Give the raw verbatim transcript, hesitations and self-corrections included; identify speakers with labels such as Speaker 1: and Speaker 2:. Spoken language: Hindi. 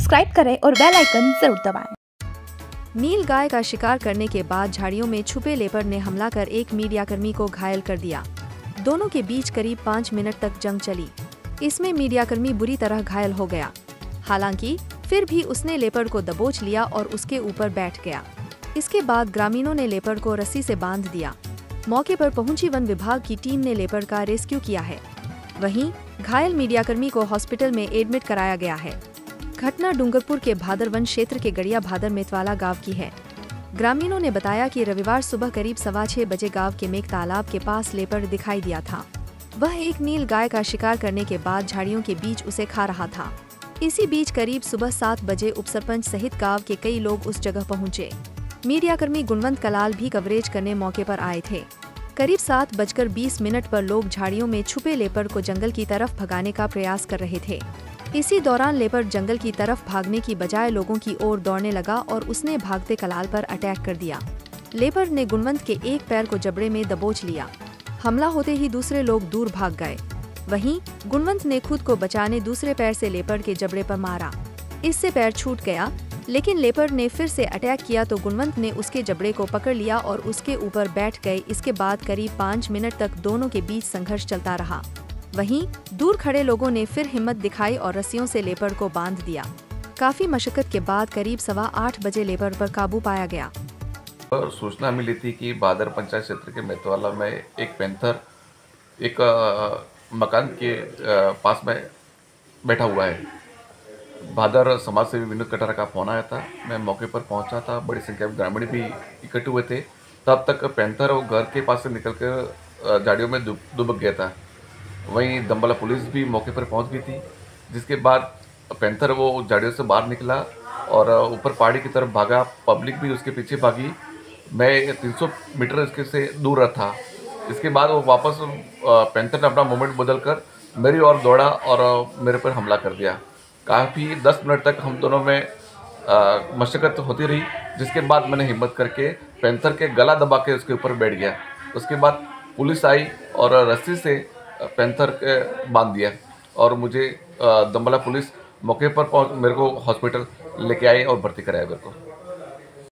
Speaker 1: सब्सक्राइब करें और बेल आइकन जरूर दबाएं।
Speaker 2: नील गाय का शिकार करने के बाद झाड़ियों में छुपे लेपर्ड ने हमला कर एक मीडियाकर्मी को घायल कर दिया। दोनों के बीच करीब पाँच मिनट तक जंग चली। इसमें मीडियाकर्मी बुरी तरह घायल हो गया। हालांकि फिर भी उसने लेपर्ड को दबोच लिया और उसके ऊपर बैठ गया। इसके बाद ग्रामीणों ने लेपर्ड को रस्सी से बांध दिया। मौके पर पहुंची वन विभाग की टीम ने लेपर्ड का रेस्क्यू किया है। वहीं घायल मीडियाकर्मी को हॉस्पिटल में एडमिट कराया गया है। घटना डूंगरपुर के भादरवन क्षेत्र के गड़िया भादर मेतवाला गांव की है। ग्रामीणों ने बताया कि रविवार सुबह करीब सवा छह बजे गांव के मेघ तालाब के पास लेपर्ड दिखाई दिया था। वह एक नील गाय का शिकार करने के बाद झाड़ियों के बीच उसे खा रहा था। इसी बीच करीब सुबह सात बजे उपसरपंच सहित गांव के कई लोग उस जगह पहुंचे। मीडियाकर्मी गुणवंत कलाल भी कवरेज करने मौके पर आए थे। करीब सात बजकर बीस मिनट पर लोग झाड़ियों में छुपे लेपर्ड को जंगल की तरफ भगाने का प्रयास कर रहे थे। इसी दौरान लेपर्ड जंगल की तरफ भागने की बजाय लोगों की ओर दौड़ने लगा और उसने भागते कलाल पर अटैक कर दिया। लेपर्ड ने गुणवंत के एक पैर को जबड़े में दबोच लिया। हमला होते ही दूसरे लोग दूर भाग गए। वहीं गुणवंत ने खुद को बचाने दूसरे पैर से लेपर्ड के जबड़े पर मारा। इससे पैर छूट गया, लेकिन लेपर्ड ने फिर से अटैक किया तो गुणवंत ने उसके जबड़े को पकड़ लिया और उसके ऊपर बैठ गए। इसके बाद करीब पाँच मिनट तक दोनों के बीच संघर्ष चलता रहा। वहीं दूर खड़े लोगों ने फिर हिम्मत दिखाई और रस्सियों से लेपर्ड को बांध दिया। काफी मशक्कत के बाद करीब सवा आठ बजे लेपर्ड पर काबू पाया गया।
Speaker 3: और सूचना मिली थी कि भादर पंचायत क्षेत्र के मेतवाला में एक पैंथर एक आ, मकान के आ, पास में बैठा हुआ है। भादर समाज सेवी विनोद कटारा का फोन आया था। मैं मौके पर पहुंचा था। बड़ी संख्या में ग्रामीण भी इकट्ठे हुए थे। तब तक पैंथर वो घर के पास से निकलकर झाड़ियों में दुबक गया था। वहीं दंबला पुलिस भी मौके पर पहुंच गई थी, जिसके बाद पैंथर वो झाड़ियों से बाहर निकला और ऊपर पहाड़ी की तरफ भागा। पब्लिक भी उसके पीछे भागी। मैं तीन सौ मीटर इसके से दूर था। इसके बाद वो वापस पैंथर ने अपना मूवमेंट बदल कर मेरी ओर दौड़ा और मेरे पर हमला कर दिया। काफ़ी दस मिनट तक हम दोनों में मशक्कत होती रही, जिसके बाद मैंने हिम्मत करके पैंथर के गला दबा के उसके ऊपर बैठ गया। उसके बाद पुलिस आई और रस्सी से पैंथर के बांध दिया और मुझे दंबला पुलिस मौके पर पहुंच मेरे को हॉस्पिटल लेके आई और भर्ती कराया मेरे को।